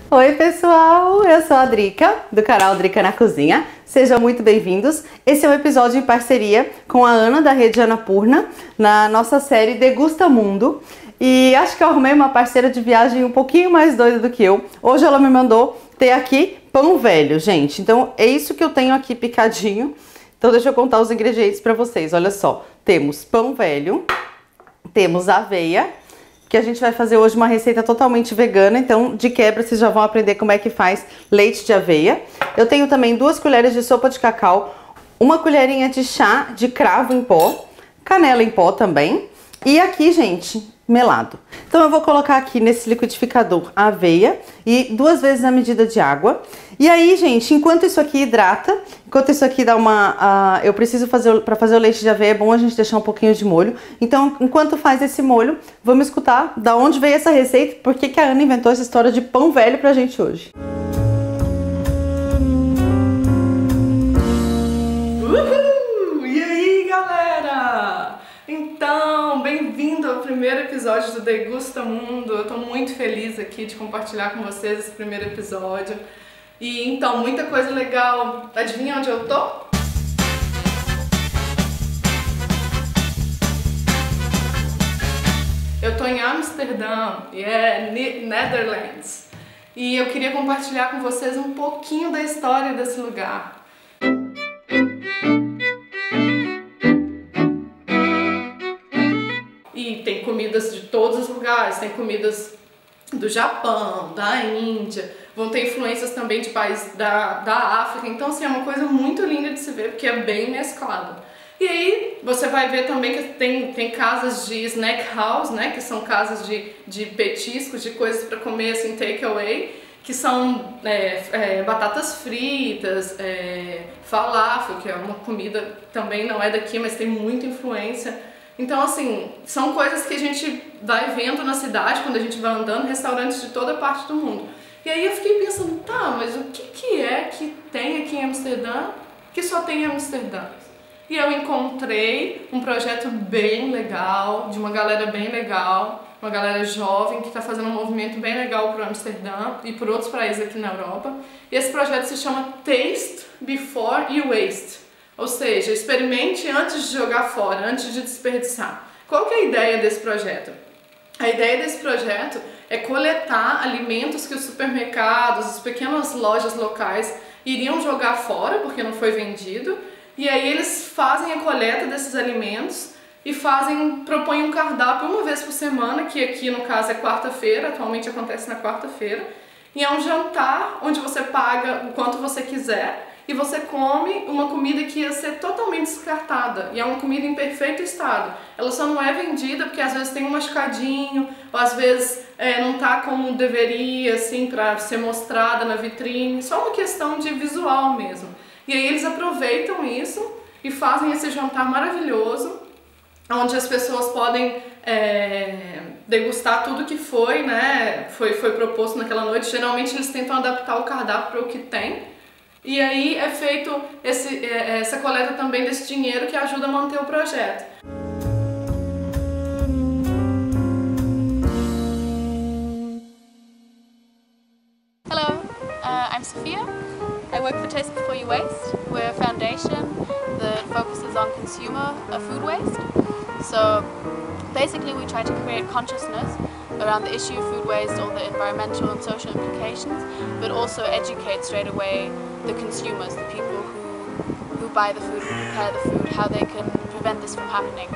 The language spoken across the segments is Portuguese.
Oi pessoal, eu sou a Drica, do canal Drica na Cozinha. Sejam muito bem-vindos. Esse é um episódio em parceria com a Ana da Rede Annapurna, na nossa série Degusta Mundo. E acho que eu arrumei uma parceira de viagem um pouquinho mais doida do que eu. Hoje ela me mandou ter aqui pão velho, gente. Então é isso que eu tenho aqui picadinho. Então deixa eu contar os ingredientes para vocês. Olha só, temos pão velho, temos aveia, que a gente vai fazer hoje uma receita totalmente vegana, então de quebra vocês já vão aprender como é que faz leite de aveia. Eu tenho também 2 colheres de sopa de cacau, 1 colherinha de chá de cravo em pó, canela em pó também, e aqui, gente, melado. Então eu vou colocar aqui nesse liquidificador a aveia e 2 vezes a medida de água. E aí, gente, enquanto isso aqui hidrata, enquanto isso aqui dá uma... eu preciso fazer, para fazer o leite de aveia, é bom a gente deixar um pouquinho de molho. Então, enquanto faz esse molho, vamos escutar da onde veio essa receita, por que a Ana inventou essa história de pão velho pra gente hoje. Uhul! E aí, galera? Então, bem-vindo ao primeiro episódio do Degusta Mundo. Eu tô muito feliz aqui de compartilhar com vocês esse primeiro episódio. E então, muita coisa legal. Adivinha onde eu tô? Eu tô em Amsterdã, e é Netherlands. E eu queria compartilhar com vocês um pouquinho da história desse lugar. E tem comidas de todos os lugares, tem comidas do Japão, da Índia, vão ter influências também de países da África, então assim, é uma coisa muito linda de se ver, porque é bem mesclado. E aí você vai ver também que tem casas de snack house, né, que são casas de petiscos, de coisas para comer assim, take away, que são batatas fritas, falafel, que é uma comida também não é daqui, mas tem muita influência. Então, assim, são coisas que a gente vai vendo na cidade, quando a gente vai andando, restaurantes de toda parte do mundo. E aí eu fiquei pensando, tá, mas o que é que tem aqui em Amsterdã que só tem em Amsterdã? E eu encontrei um projeto bem legal, de uma galera bem legal, uma galera jovem que está fazendo um movimento bem legal para Amsterdã e por outros países aqui na Europa. E esse projeto se chama Taste Before You Waste. Ou seja, experimente antes de jogar fora, antes de desperdiçar. Qual que é a ideia desse projeto? A ideia desse projeto é coletar alimentos que os supermercados, as pequenas lojas locais iriam jogar fora porque não foi vendido, e aí eles fazem a coleta desses alimentos e propõem um cardápio uma vez por semana, que aqui no caso é quarta-feira, atualmente acontece na quarta-feira, e é um jantar onde você paga o quanto você quiser e você come uma comida que ia ser totalmente descartada, e é uma comida em perfeito estado. Ela só não é vendida porque às vezes tem um machucadinho, ou às vezes não tá como deveria, assim, para ser mostrada na vitrine, só uma questão de visual mesmo. E aí eles aproveitam isso e fazem esse jantar maravilhoso, onde as pessoas podem degustar tudo que foi, né, foi proposto naquela noite. Geralmente eles tentam adaptar o cardápio para o que tem. E aí é feito essa coleta também desse dinheiro que ajuda a manter o projeto. Hello, I'm Sophia. I work for Taste Before You Waste. We're a foundation that focuses on consumer food waste. So basically we try to create consciousness around the issue of food waste, all the environmental and social implications, but also educate straight away the consumers, the people who buy the food, who prepare the food, how they can prevent this from happening.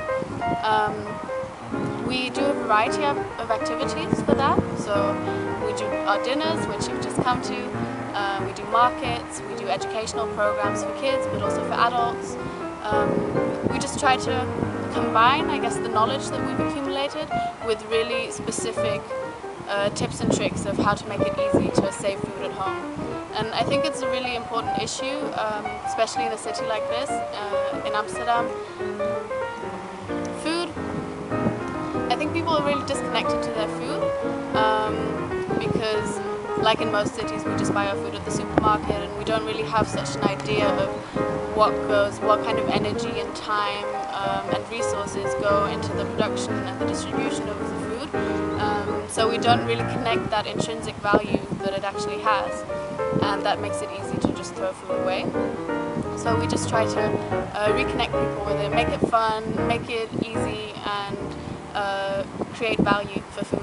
We do a variety of activities for that. So we do our dinners, which you've just come to. We do markets, we do educational programs for kids, but also for adults. We just try to combine, I guess, the knowledge that we've accumulated with really specific tips and tricks of how to make it easy to save food at home. And I think it's a really important issue, especially in a city like this, in Amsterdam. Food, I think people are really disconnected to their food because, like in most cities, we just buy our food at the supermarket and we don't really have such an idea of what kind of energy and time and resources go into the production and the distribution of the food. So we don't really connect that intrinsic value that it actually has, and that makes it easy to just throw food away. So we just try to reconnect people with it, make it fun, make it easy, and create value for food.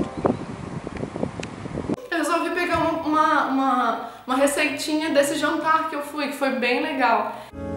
Eu resolvi pegar uma receitinha desse jantar que eu fui, que foi bem legal.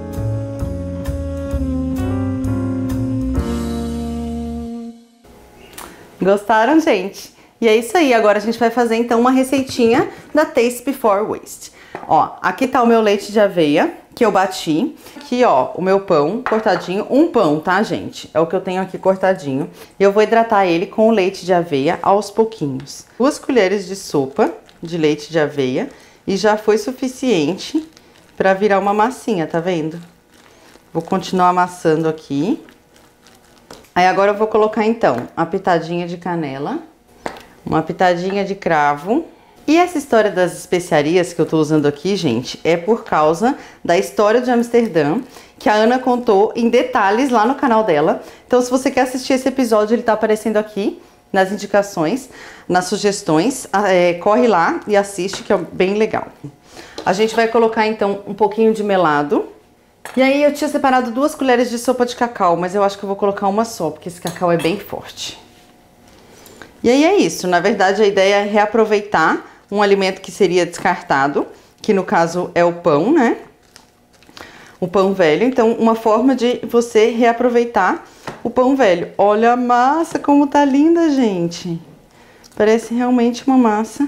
Gostaram, gente? E é isso aí, agora a gente vai fazer então uma receitinha da Taste Before Waste. Ó, aqui tá o meu leite de aveia, que eu bati. Aqui, ó, o meu pão cortadinho, um pão, tá, gente? É o que eu tenho aqui cortadinho. E eu vou hidratar ele com o leite de aveia aos pouquinhos. 2 colheres de sopa de leite de aveia e já foi suficiente pra virar uma massinha, tá vendo? Vou continuar amassando aqui. Aí agora eu vou colocar então uma pitadinha de canela, uma pitadinha de cravo. E essa história das especiarias que eu tô usando aqui, gente, é por causa da história de Amsterdã, que a Ana contou em detalhes lá no canal dela. Então, se você quer assistir esse episódio, ele tá aparecendo aqui nas indicações, nas sugestões. Corre lá e assiste, que é bem legal. A gente vai colocar então um pouquinho de melado. E aí eu tinha separado 2 colheres de sopa de cacau, mas eu acho que eu vou colocar uma só, porque esse cacau é bem forte. E aí é isso, na verdade a ideia é reaproveitar um alimento que seria descartado, que no caso é o pão, né? O pão velho, então uma forma de você reaproveitar o pão velho. Olha a massa como tá linda, gente. Parece realmente uma massa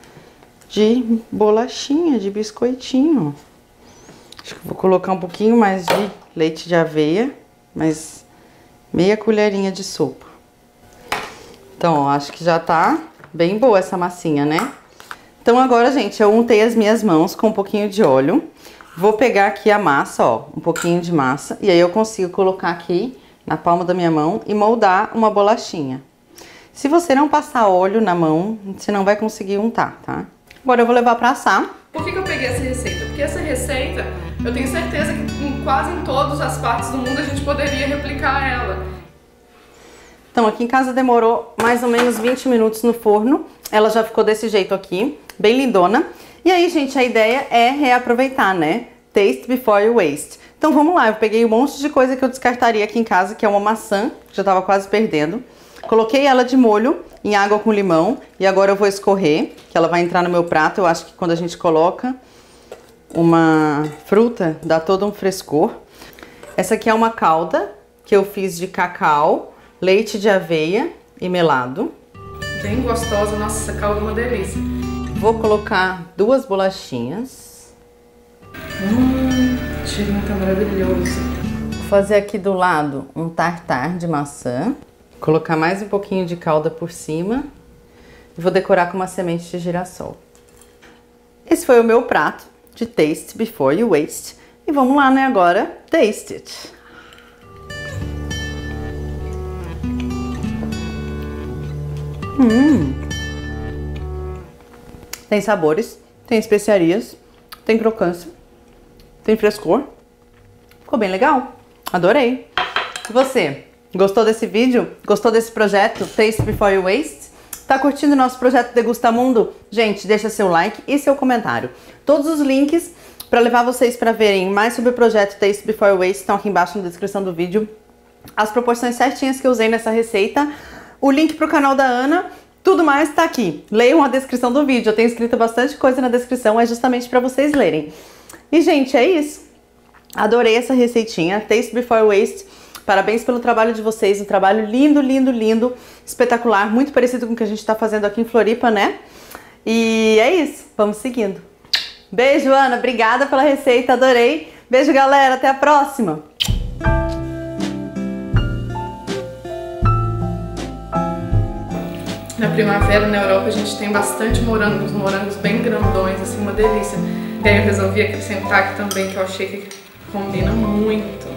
de bolachinha, de biscoitinho. Acho que vou colocar um pouquinho mais de leite de aveia, mais meia colherinha de sopa. Então, ó, acho que já tá bem boa essa massinha, né? Então agora, gente, eu untei as minhas mãos com um pouquinho de óleo. Vou pegar aqui a massa, ó, um pouquinho de massa. E aí eu consigo colocar aqui na palma da minha mão e moldar uma bolachinha. Se você não passar óleo na mão, você não vai conseguir untar, tá? Agora eu vou levar pra assar. Por que eu peguei essa receita? Porque essa receita, eu tenho certeza que quase em todas as partes do mundo a gente poderia replicar ela. Então, aqui em casa demorou mais ou menos 20 minutos no forno. Ela já ficou desse jeito aqui, bem lindona. E aí, gente, a ideia é reaproveitar, né? Taste before you waste. Então, vamos lá. Eu peguei um monte de coisa que eu descartaria aqui em casa, que é uma maçã, que já tava quase perdendo. Coloquei ela de molho em água com limão e agora eu vou escorrer, que ela vai entrar no meu prato. Eu acho que quando a gente coloca uma fruta, dá todo um frescor. Essa aqui é uma calda que eu fiz de cacau, leite de aveia e melado. Bem gostosa, nossa, essa calda é uma delícia. Vou colocar 2 bolachinhas. O cheirinho tá maravilhoso. Vou fazer aqui do lado um tartar de maçã. Colocar mais um pouquinho de calda por cima. E vou decorar com uma semente de girassol. Esse foi o meu prato de Taste Before You Waste. E vamos lá, né, agora? Taste it! Tem sabores, tem especiarias, tem crocância, tem frescor. Ficou bem legal. Adorei. E você? Gostou desse vídeo? Gostou desse projeto Taste Before You Waste? Tá curtindo o nosso projeto Degusta Mundo? Gente, deixa seu like e seu comentário. Todos os links para levar vocês para verem mais sobre o projeto Taste Before You Waste estão aqui embaixo na descrição do vídeo. As proporções certinhas que eu usei nessa receita, o link pro canal da Ana, tudo mais tá aqui. Leiam a descrição do vídeo, eu tenho escrito bastante coisa na descrição, é justamente para vocês lerem. E, gente, é isso. Adorei essa receitinha, Taste Before You Waste. Parabéns pelo trabalho de vocês, um trabalho lindo, lindo, lindo, espetacular, muito parecido com o que a gente tá fazendo aqui em Floripa, né? E é isso, vamos seguindo. Beijo, Ana, obrigada pela receita, adorei. Beijo, galera, até a próxima. Na primavera, na Europa, a gente tem bastante morangos, morangos bem grandões, assim, uma delícia. E aí eu resolvi acrescentar aqui também, que eu achei que combina muito.